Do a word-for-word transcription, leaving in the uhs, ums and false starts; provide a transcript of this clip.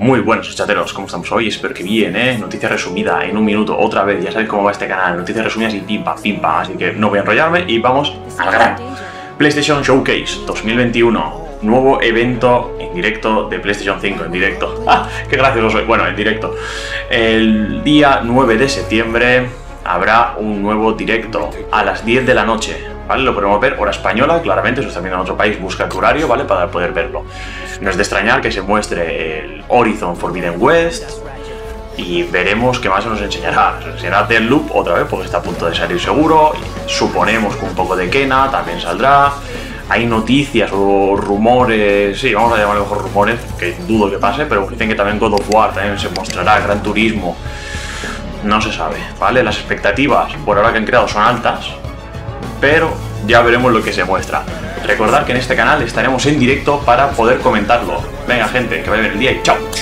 Muy buenos chateros, ¿cómo estamos hoy? Espero que bien, ¿eh? Noticia resumida en un minuto, otra vez, ya sabéis cómo va este canal, noticias resumidas y pimpa, pimpa, así que no voy a enrollarme y vamos al grano. PlayStation Showcase dos mil veintiuno, nuevo evento en directo de PlayStation cinco, en directo. ¡Ah! ¡Qué gracioso soy! Bueno, en directo. El día nueve de septiembre habrá un nuevo directo a las diez de la noche. ¿Vale? Lo podemos ver hora española, claramente, si estás viendo en otro país, busca tu horario, ¿vale? Para poder verlo. No es de extrañar que se muestre el Horizon Forbidden West y veremos qué más se nos enseñará. Se nos enseñará Deathloop otra vez, porque está a punto de salir seguro. Suponemos que un poco de Kena también saldrá. Hay noticias o rumores, sí, vamos a llamarlo mejor rumores, que dudo que pase, pero dicen que también God of War también se mostrará, Gran Turismo. No se sabe, ¿vale? Las expectativas por ahora que han creado son altas, pero ya veremos lo que se muestra. Recordad que en este canal estaremos en directo para poder comentarlo. Venga, gente, que vaya bien el día y chao.